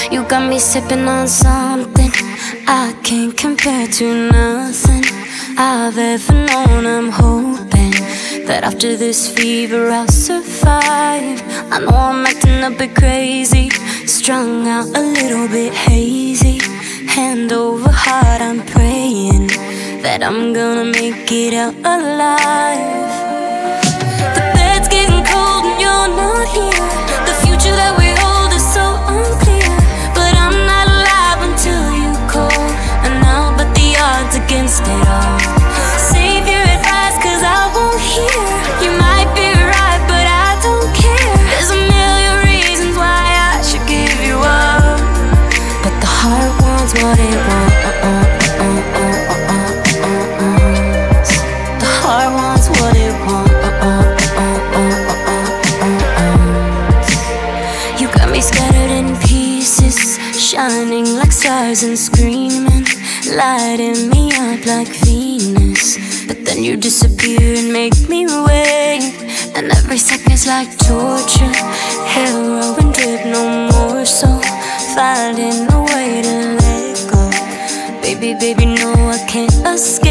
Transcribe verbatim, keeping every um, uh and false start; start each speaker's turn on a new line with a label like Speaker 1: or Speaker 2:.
Speaker 1: You got me sipping on something I can't compare to nothing I've ever known. I'm hoping that after this fever I'll survive. I know I'm acting a bit crazy, strung out a little bit hazy. Hand over heart, I'm praying that I'm gonna make it out alive. The bed's getting cold and you're not here. The future that we hold is so unclear, but I'm not alive until you call, and I'll bet the odds against it all. Save your advice, cause I won't hear. You might be right, but I don't care. There's a million reasons why I should give you up, but the heart wants what it wants. The heart wants what it wants. You got me scattered in pieces, shining like stars and screaming, lighting me up like Venus. But then you disappear and make me wait, and every second's like torture. Heroin drip, no more, so finding a way to let go. Baby, baby, no, I can't escape.